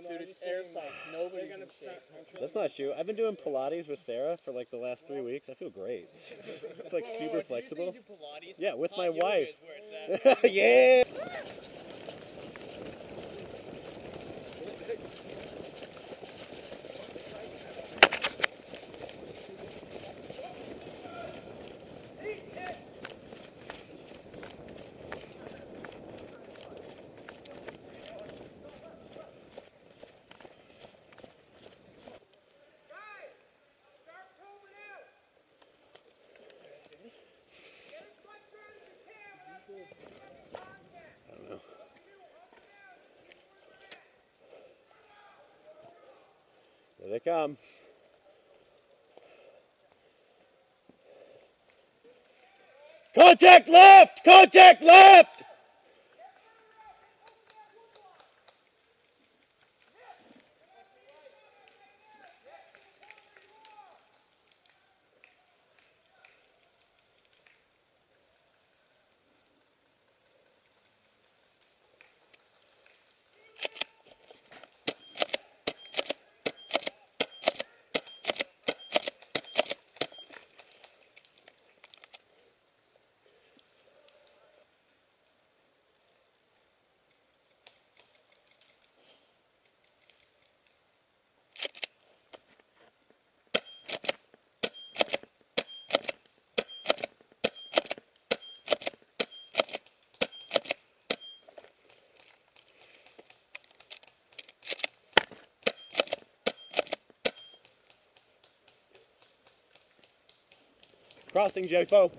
Dude, it's airsoft. Nobody's in shape. That's not true. I've been doing Pilates with Sarah for like the last 3 weeks. I feel great. It's like super flexible. Yeah, with my wife. Yeah. Here they come. Contact left! Contact left! Crossing, Jeffo.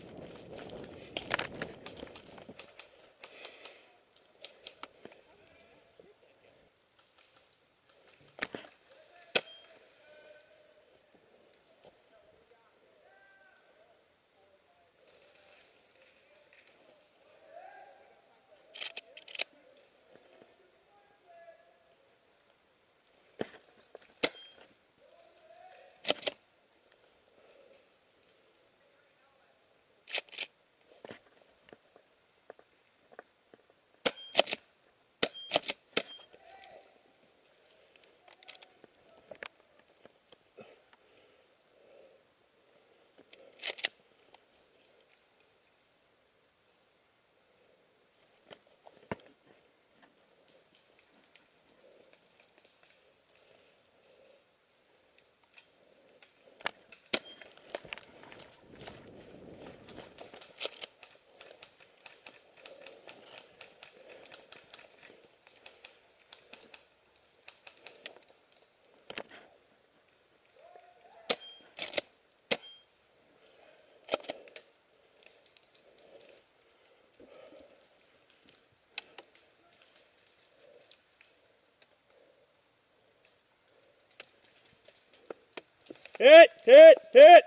Hit! Hit! Hit!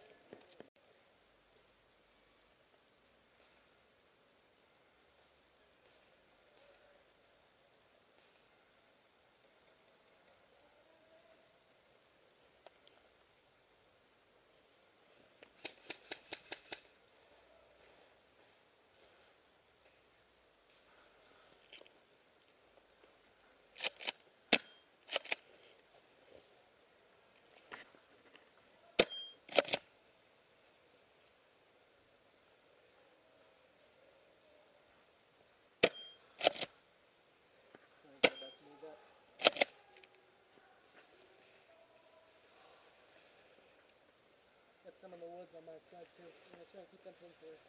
Some in the woods on my side too. I'm gonna try to keep them from here.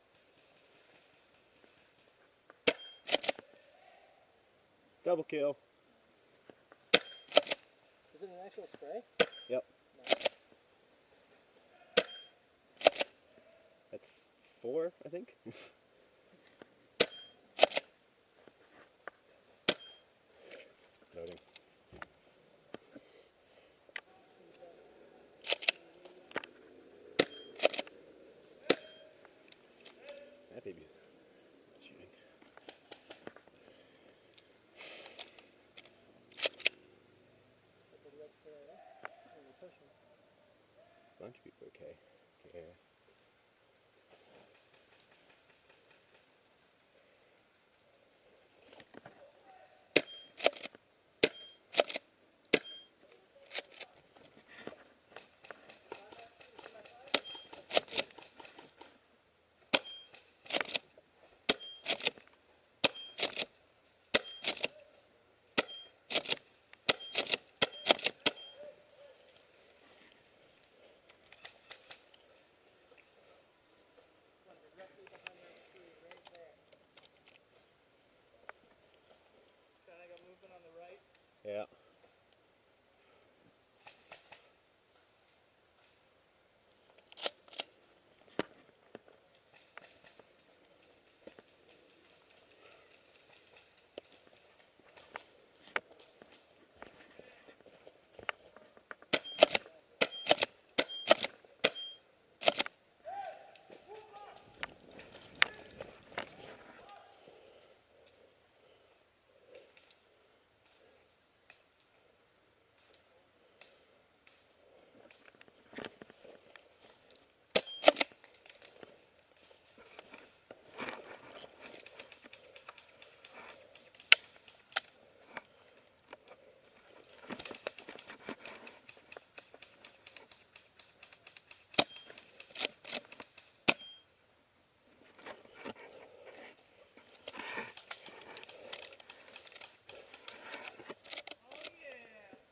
Yeah. Double kill. Is it an actual spray? Yep. No. That's 4, I think. Loading. That baby is shooting. A bunch of people are okay. Yeah.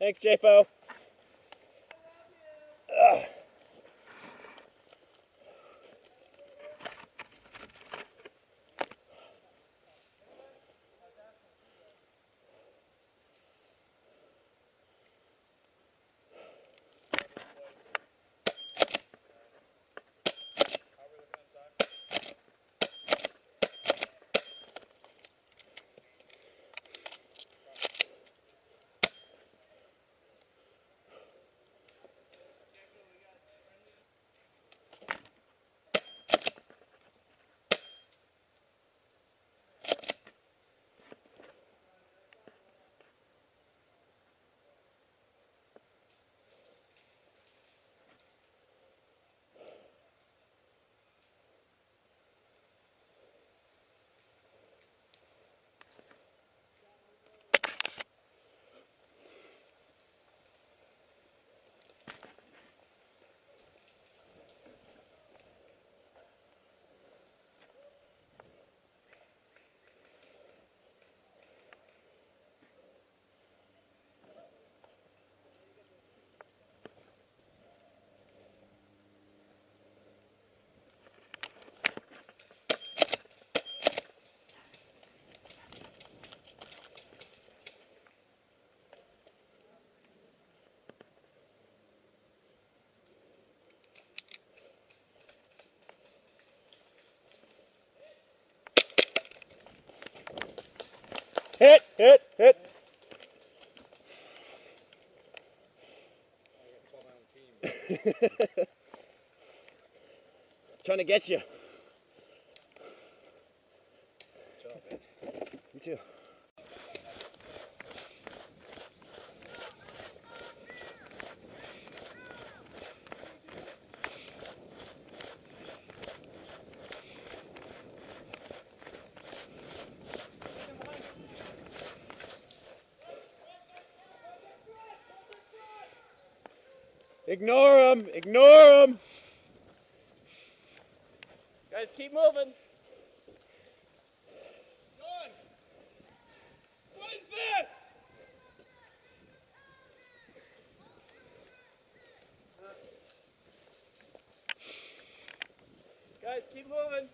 Thanks, JFO. Hit, hit, hit. Trying to get you. You too. Ignore him! Ignore him! Guys, keep moving. John! What is this? Guys, keep moving.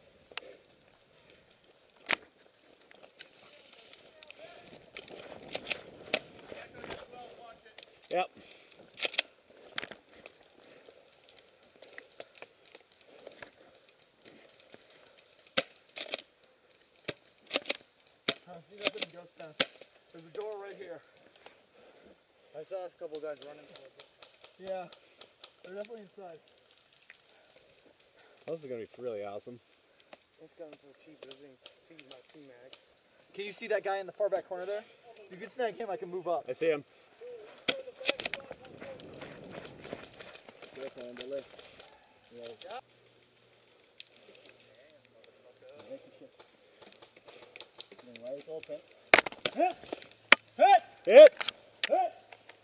Yep. See nothing in ghost town. There's a door right here. I saw a couple guys running towards it. Yeah, they're definitely inside. This is gonna be really awesome. This gun's so cheap, it doesn't even feed my T-Mag. Can you see that guy in the far back corner there? If you can snag him, I can move up. I see him. Careful on the left. Yeah. Right open. Hit! Hit! Hit! Hit!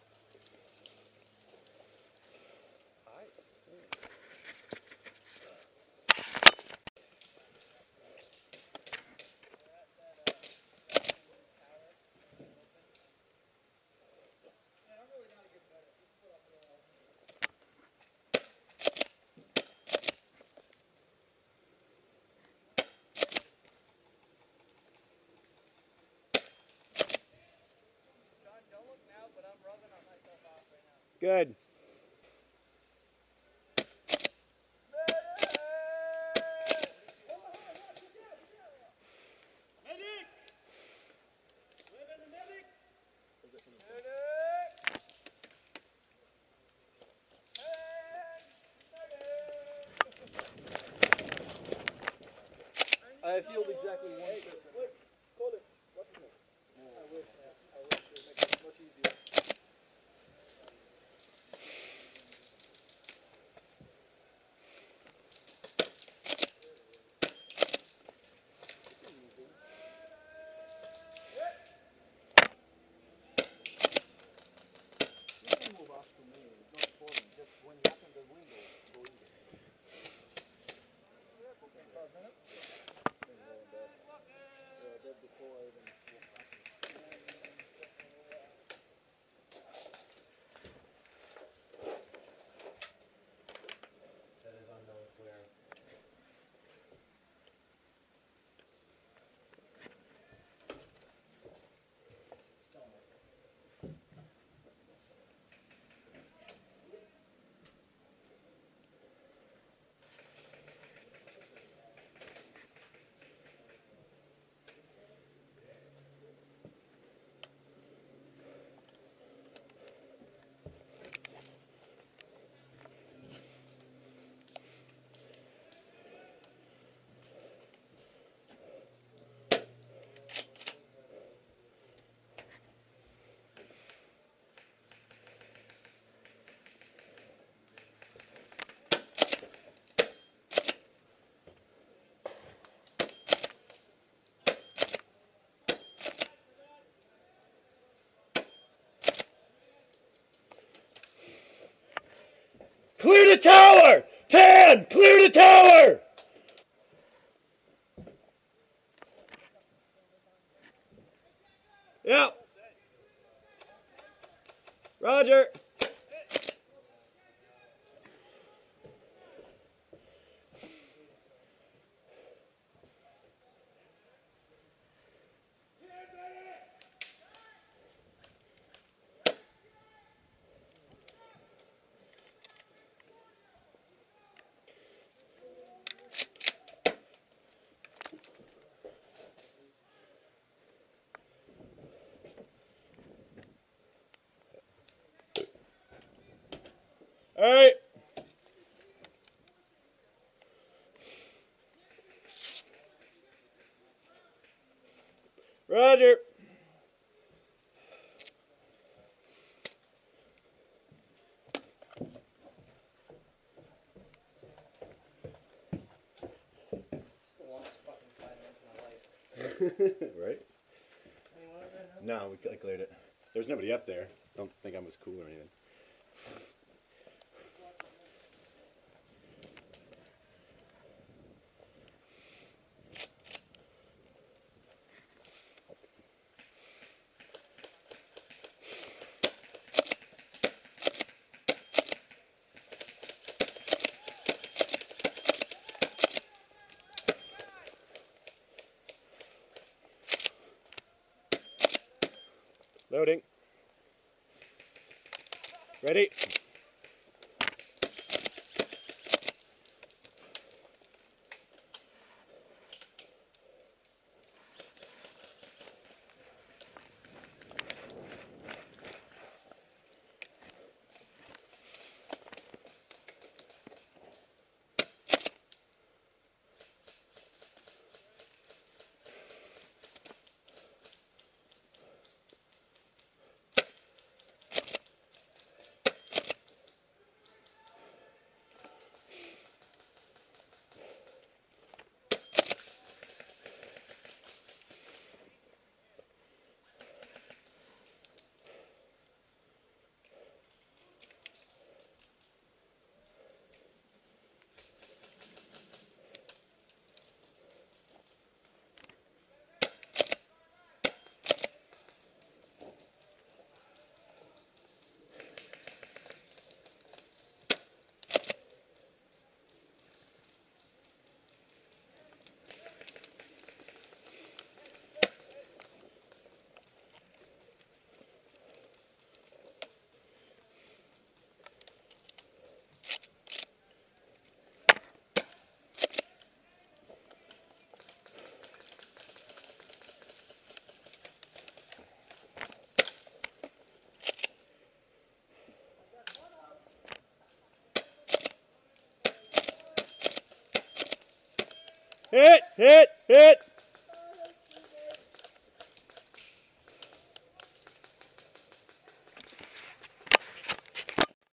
Good. I have healed exactly one person. Wait, call it. What's it? I wish it makes it much easier. You can move up to me, it's not a problem. Just when you open the window, go in there. 5 minutes? That's before I even walk up. clear the tower! 10, clear the tower! Yep. Roger. All right. Roger. Right? No, I cleared it. There's nobody up there. Don't think I was cool or anything. Loading. Ready? Hit!